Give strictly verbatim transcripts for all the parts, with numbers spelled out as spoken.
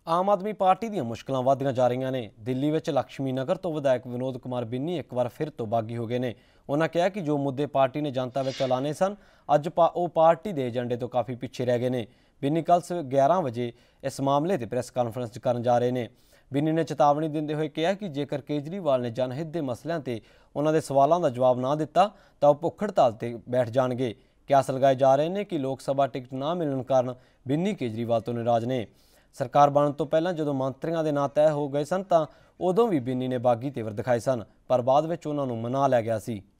आम आदमी पार्टी ਦੀਆਂ ਮੁਸ਼ਕਲਾਂ ਵਧਦੀਆਂ ਜਾ ਰਹੀਆਂ ਨੇ। ਦਿੱਲੀ ਵਿੱਚ ਲక్ష్ਮੀ ਨਗਰ ਤੋਂ ਵਿਧਾਇਕ ਵਿਨੋਦ ਕੁਮਾਰ ਬਿੰਨੀ ਇੱਕ ਵਾਰ ਫਿਰ ਤੋਂ ਬਾਗੀ ਹੋ ਗਏ ਨੇ। ਉਹਨਾਂ ਕਿਹਾ ਕਿ ਜੋ ਮੁੱਦੇ ਪਾਰਟੀ ਨੇ ਜਨਤਾ ਵਿੱਚ ਐਲਾਨੇ ਸਨ ਅੱਜ ਉਹ ਪਾਰਟੀ ਦੇ ਏਜੰਡੇ ਤੋਂ ਕਾਫੀ ਪਿੱਛੇ ਰਹਿ ਗਏ ਨੇ। ਬਿੰਨੀ ਕੱਲ੍ਹ ਗਿਆਰਾਂ ਵਜੇ ਇਸ ਮਾਮਲੇ ਤੇ ਪ੍ਰੈਸ ਕਾਨਫਰੰਸ ਕਰਨ ਜਾ ਰਹੇ ਨੇ। ਬਿੰਨੀ ਨੇ ਚੇਤਾਵਨੀ ਦਿੰਦੇ ਹੋਏ ਕਿਹਾ ਕਿ ਜੇਕਰ ਕੇਜਰੀਵਾਲ ਨੇ ਜਨਹਿਤ ਦੇ ਮਸਲਿਆਂ ਤੇ ਉਹਨਾਂ ਦੇ ਸਵਾਲਾਂ ਦਾ ਜਵਾਬ ਨਾ ਦਿੱਤਾ ਤਾਂ ਉਹ ਭੁੱਖ ਹੜਤਾਲ ਤੇ ਬੈਠ ਜਾਣਗੇ। ਕਿਆਸ ਲਗਾਏ ਜਾ ਰਹੇ ਨੇ कि लोक सभा टिकट ना मिलने कारण बिन्नी केजरीवाल तो नाराज ने। सरकार बनने तो पहले जो मंत्रियों के नां तय हो गए सन तां उदों भी बिन्नी ने बागी तेवर दिखाए सन, पर बाद विच उन्हां नूं मना लिया गया सी।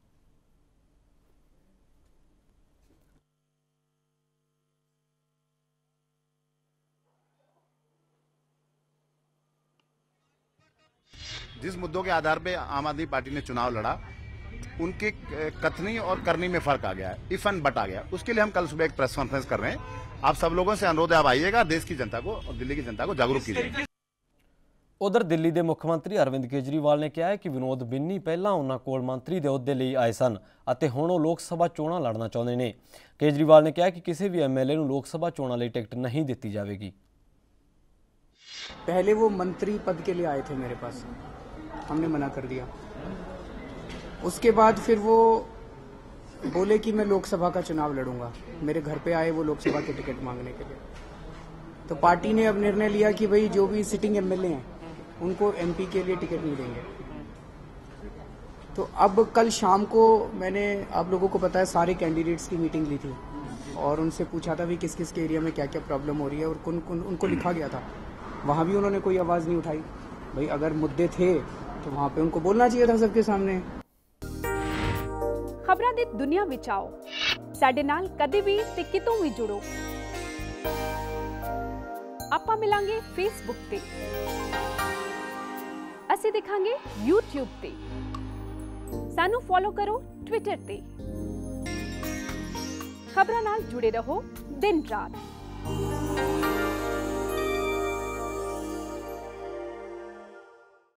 जिस मुद्दों के आधार पर आम आदमी पार्टी ने चुनाव लड़ा उनकी कथनी और करनी में फर्क आ गया है, इफ एंड बट आ गया। उसके लिए हम कल सुबह एक प्रेस कॉन्फ्रेंस कर रहे हैं। आप सब लोगों से अनुरोध है, आप आइएगा, देश की जनता को और दिल्ली की जनता को जागरूक कीजिए। उधर दिल्ली के मुख्यमंत्री अरविंद केजरीवाल ने कहा है कि विनोद बिन्नी पहला उन्हां कोल मंत्री के अहुदे लई आए सन अते हुण ओह लोक सभा चोणां लड़ना चाहुंदे ने। केजरीवाल ने कहा कि किसी भी एम एल ए नूं लोक सभा चोणां लई टिकट नहीं दित्ती जाएगी। पहले वो मंत्री पद के लिए आए थे मेरे पास, हमने मना कर दिया। उसके बाद फिर वो बोले कि मैं लोकसभा का चुनाव लड़ूंगा। मेरे घर पे आए वो लोकसभा के टिकट मांगने के लिए। तो पार्टी ने अब निर्णय लिया कि भाई जो भी सिटिंग एमएलए हैं उनको एमपी के लिए टिकट नहीं देंगे। तो अब कल शाम को मैंने, आप लोगों को पता है, सारे कैंडिडेट्स की मीटिंग ली थी और उनसे पूछा था भी किस किस के एरिया में क्या क्या प्रॉब्लम हो रही है और कौन कौन उनको लिखा गया था। वहाँ भी उन्होंने कोई आवाज़ नहीं उठाई। भाई अगर मुद्दे थे तो वहाँ पे उनको बोलना चाहिए था सबके सामने। खबरां दी दुनिया विच आओ, साडे नाल कदे भी ते कितों भी जुड़ो। आपां मिलांगे फेसबुक ते, असीं दिखांगे यूट्यूब ते, सानू फॉलो करो ट्विटर ते। खबरां नाल जुड़े रहो दिन रात।